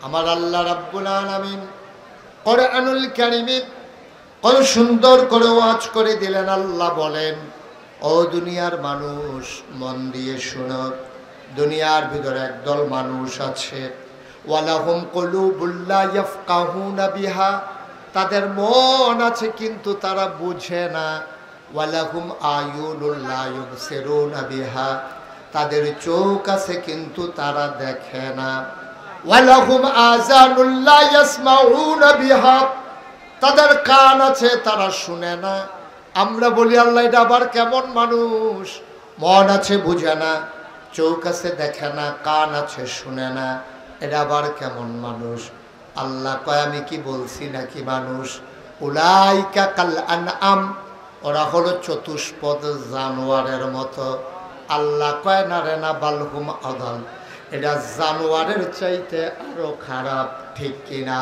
আমার আল্লাহ রাব্বুল আলামিন কোরআনুল কারীমে কত সুন্দর করে ওয়াজ করে দিলেন। আল্লাহ বলেন, ও দুনিয়ার মানুষ মন দিয়ে শোনো, দুনিয়ার ভিতরে একদল মানুষ আছে, ওয়ালাহুম কুলুবুল লা ইয়াফকাহুনা বিহা, তাদের মন আছে কিন্তু তারা বুঝে না। ওয়ালাহুম আয়ুনুল লা ইউবসিরুনা বিহা, তাদের চোখ আছে কিন্তু তারা দেখে না। ওয়ালাহুম আযানুল লা ইয়াসমাউনা বিহা, তাদের কান আছে তারা শুনে না। আমরা বলি আল্লাহ এটা আবার কেমন মানুষ, মন আছে বুঝে না, চোখ আছে দেখে না, কান আছে শুনে না, এটা আবার কেমন মানুষ? আল্লাহ কয়, আমি কি বলছি নাকি মানুষ? উলাইকা কাল আনআম, ওরা হলো চতুষ্পদ জানোয়ারের মতো। আল্লাহ কয় না রে না, বালহুম আদাল, এটা জানোয়ারের চাইতে আরো খারাপ, ঠিক কিনা?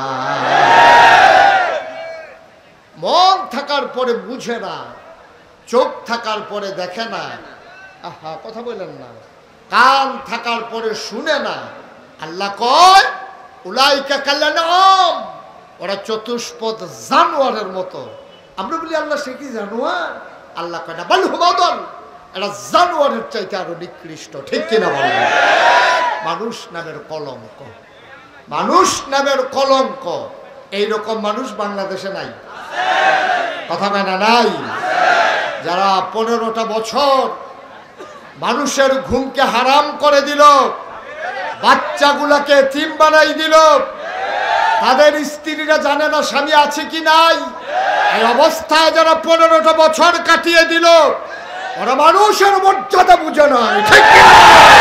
মন থাকার পরে বুঝে না, চোখ থাকার পরে দেখে না, আহা কথা বললেন না, কান থাকার পরে শুনে না। আল্লাহ কয় উলাইকা কাল আনআম, ওরা চতুষ্পদ জানোয়ারের মতো। আমরা বলি আল্লাহ সে কি জানোয়ার? আল্লাহ কয় না, বালহুম আদাল, এটা জানোয়ারের চাইতে আরো নিকৃষ্ট, ঠিক কিনা বলেন? মানুষ নামের কলঙ্ক, মানুষ নামের কলঙ্ক, এইরকম মানুষ বাংলাদেশে নাই, কথা কয় না নাই? যারা 15টা বছর মানুষের ঘুমকে হারাম করে দিল, বাচ্চাগুলাকে এতিম বানাই দিল, তাদের স্ত্রীরা জানে না স্বামী আছে কি নাই, এই অবস্থায় যারা 15টা বছর কাটিয়ে দিল, ওরা মানুষের মর্যাদা বুঝে নাই, ঠিক কিনা?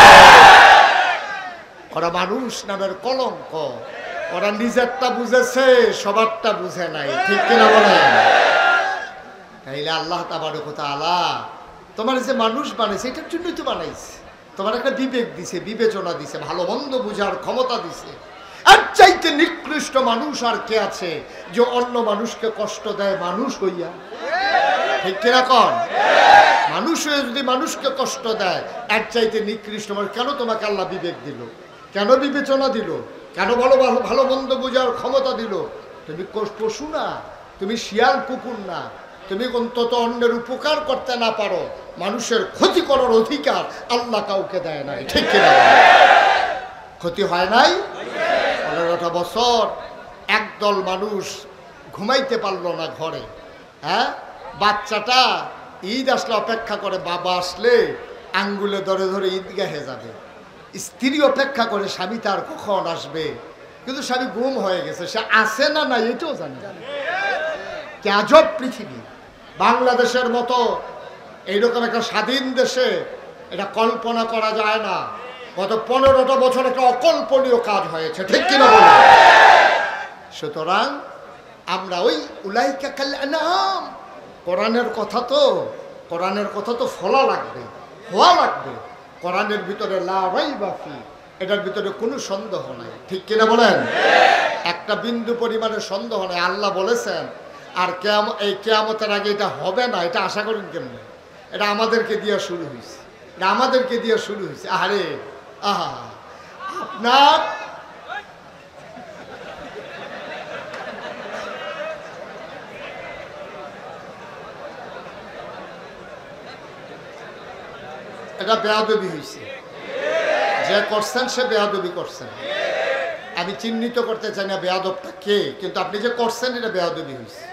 ওরা মানুষ নামের কলঙ্ক, ওরা নিজেরটা বুঝেছে, সবারটা বুঝে নাই, ঠিক কিনা বলেন? তাইলে আল্লাহ তাবারক ওয়া তাআলা তোমার যে মানুষ বানাইছে এটার জন্যই তো বানাইছে, তোমার একটা বিবেক দিছে, বিবেচনা দিছে, ভালো মন্দ বুঝার ক্ষমতা দিছে। আর চাইতে নিকৃষ্ট মানুষ আর কে আছে যে অন্য মানুষকে কষ্ট দেয় মানুষ হইয়া, ঠিক কিনা কন? মানুষ হয়ে যদি মানুষকে কষ্ট দেয়, এর চাইতে নিকৃষ্ট মানুষ। কেন তোমাকে আল্লাহ বিবেক দিল? কেন বিবেচনা দিল? কেন ভালো ভালো ভালো মন্দ বুঝার ক্ষমতা দিল? তুমি পশু না, তুমি শিয়াল কুকুর না, তুমি অন্তত অন্যের উপকার করতে না পারো, মানুষের ক্ষতি করার অধিকার আল্লাহ কাউকে দেয় নাই, ঠিক কিনা? ক্ষতি হয় নাই? 15টা বছর একদল মানুষ ঘুমাইতে পারলো না ঘরে, হ্যাঁ? বাচ্চাটা ঈদ আসলে অপেক্ষা করে, বাবা আসলে আঙ্গুলে ধরে ধরে ঈদগাহে যাবে। স্ত্রী অপেক্ষা করে স্বামী তার কখন আসবে, কিন্তু স্বামী গুম হয়ে গেছে, সে আসে না না এটাও জানে না। কি আজব পৃথিবী! বাংলাদেশের মতো এইরকম একটা স্বাধীন দেশে এটা কল্পনা করা যায় না। গত 15টা বছর একটা অকল্পনীয় কাজ হয়েছে, ঠিক কিনা বলে? সুতরাং আমরা ওই উলাইকা কাল আনআম, কোরআনের কথা তো ফলা লাগবে, হওয়া লাগবে। কোরআনের ভিতরে লা রাইবা ফি, এটার ভিতরে কোনো সন্দেহ নাই, ঠিক কিনা বলেন? একটা বিন্দু পরিমাণে সন্দেহ নাই। আল্লাহ বলেছেন, আর এই কিয়ামতের আগে এটা হবে না, এটা আশা করেন কেমনে? এটা আমাদেরকে দিয়ে শুরু হয়েছে, এটা আমাদেরকে দিয়ে শুরু হয়েছে। আরে আহা, আপনার এটা বেয়াদবি হয়েছে, যে করছেন সে বেয়াদবি করছেন। আমি চিহ্নিত করতে চাই না বেয়াদবটা কে, কিন্তু আপনি যে করছেন এটা বেয়াদবি হয়েছে,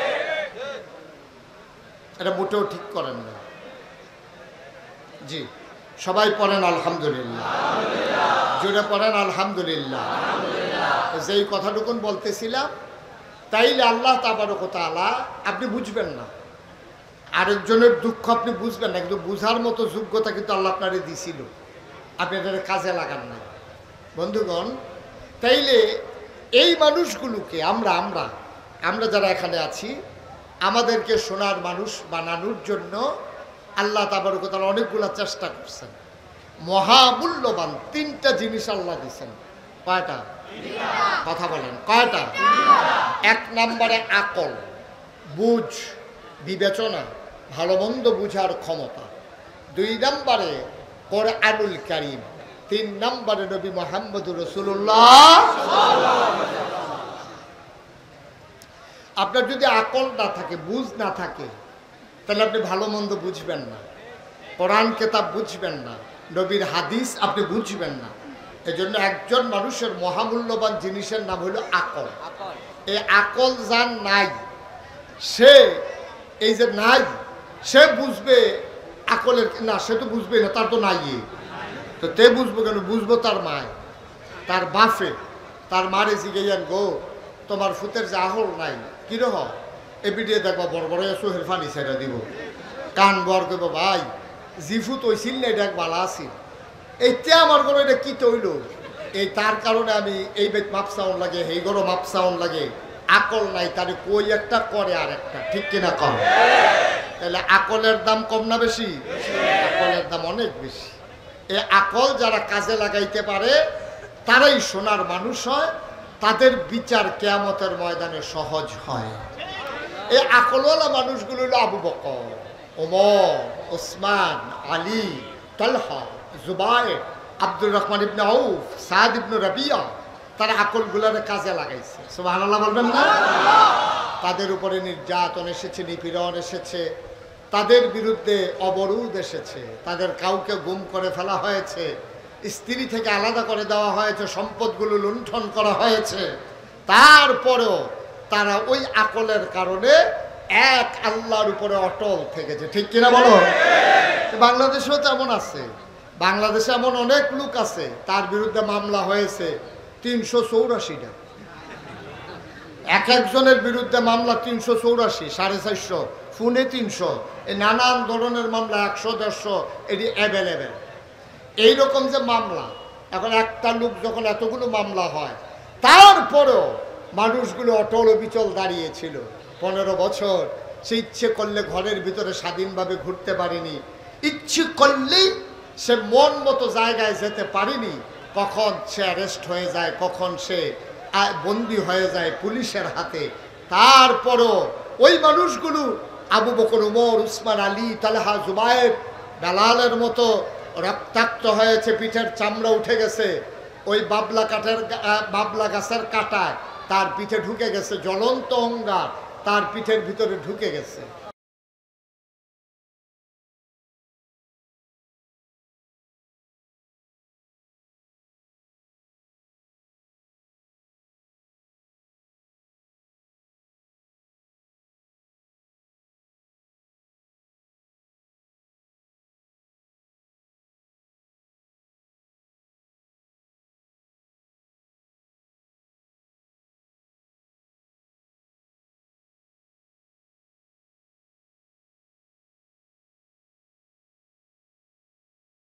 এটা মোটেও ঠিক করেন না। জি, সবাই পড়েন আলহামদুলিল্লাহ, জোরে পড়েন আলহামদুলিল্লাহ। যেই কথাটুকুন বলতেছিলাম, তাইলে আল্লাহ তাবারক ওয়া তাআলা আপনি বুঝবেন না, আরেকজনের দুঃখ আপনি বুঝবেন না, কিন্তু বুঝার মতো যোগ্যতা কিন্তু আল্লাহ আপনারে দিছিল, আপনি এটা কাজে লাগান না। বন্ধুগণ, তাইলে এই মানুষগুলোকে আমরা যারা এখানে আছি, আমাদেরকে সোনার মানুষ বানানোর জন্য আল্লাহ তাবারক ওয়া তাআলা অনেকগুলো চেষ্টা করছেন। মহামূল্যবান 3টা জিনিস আল্লাহ দিয়েছেন। কয়টা? কথা বলেন, কয়টা? 1 নম্বরে আকল, বুঝ, বিবেচনা, ভালো মন্দ বুঝার ক্ষমতা। 2 নম্বরে কোরআনুল কারীম, 3 নম্বরে নবী মুহাম্মদুর রাসূলুল্লাহ। আপনার যদি আকল না থাকে, বুঝ না থাকে, তাহলে আপনি ভালো মন্দ বুঝবেন না, কোরআন কেতাব বুঝবেন না, নবীর হাদিস আপনি বুঝবেন না। এজন্য একজন মানুষের মহামূল্যবান জিনিসের নাম হলো আকল। এই আকল যার নাই, সে এই যে নাই, সে বুঝবে আকলের না, সে তো বুঝবে না, তার তো নাই। তো তে বুঝবো কেন? বুঝবো তার মায়, তার বাপে, তার মারে জিগাইয়ান গো তোমার ফুতের যে আহল নাই কিরহ, এপিডিয়ে দেখবা বড় বড় সোহের ফানি ছেড়ে দিব, কান বর করবো ভাই জিফু তৈছিল না, এটা এক বালা আছিল, এইটা আমার ঘরে এটা কি তৈল, এই তার কারণে আমি এই বেত মাপ সাউন্ড লাগে, এই ঘরও মাপ সাউন্ড লাগে। আকল নাই, তারে কই একটা করে আর একটা, ঠিক কিনা কম? তাহলে আকলের দাম কম না বেশি? আকলের দাম অনেক বেশি। এই আকল যারা কাজে লাগাইতে পারে তারাই সোনার মানুষ হয়, তাদের বিচার কিয়ামতের ময়দানে সহজ হয়। এই আকলওয়ালা মানুষগুলো হলো আবু বকর, ওমর, ওসমান, আলী, তালহা, জুবায়ের, আব্দুর রহমান ইবনে আউফ, সাদ ইবনে রাবিয়া। তারা আকলগুলোর কাজে লাগাইছে, সুবহানাল্লাহ বলবেন না? তাদের উপরে নির্যাতন এসেছে, নিপীড়ন এসেছে, তাদের বিরুদ্ধে অবরোধ এসেছে, তাদের কাউকে গুম করে ফেলা হয়েছে, স্ত্রী থেকে আলাদা করে দেওয়া হয়েছে, সম্পদগুলো লুণ্ঠন করা হয়েছে। তারপরেও তারা ওই আকলের কারণে এক আল্লাহর উপরে অটল থেকেছে, ঠিক কিনা বলো? বাংলাদেশেও তেমন আছে, বাংলাদেশে এমন অনেক লোক আছে তার বিরুদ্ধে মামলা হয়েছে 384টা। এক একজনের বিরুদ্ধে মামলা 384, 450, ফোনে 300, এই নানান ধরনের মামলা 100, 150, এটি অ্যাভেলেবেল। এইরকম যে মামলা, এখন একটা লোক যখন এতগুলো মামলা হয়, তারপরেও মানুষগুলো অটল অবিচল দাঁড়িয়েছিল 15 বছর। সে ইচ্ছে করলে ঘরের ভিতরে স্বাধীনভাবে ঘুরতে পারেনি, ইচ্ছে করলেই সে মন মতো জায়গায় যেতে পারেনি। কখন সে অ্যারেস্ট হয়ে যায়, কখন সে বন্দী হয়ে যায় পুলিশের হাতে। তারপরও ওই মানুষগুলো আবু বকর, ওমর, উসমান, আলী, তালহা, জুবায়ের, বেলালের মতো রক্তাক্ত হয়েছে, পিঠের চামড়া উঠে গেছে, ওই বাবলা গাছের কাঁটায় তার পিঠে ঢুকে গেছে, জ্বলন্ত অঙ্গার তার পিঠের ভিতরে ঢুকে গেছে।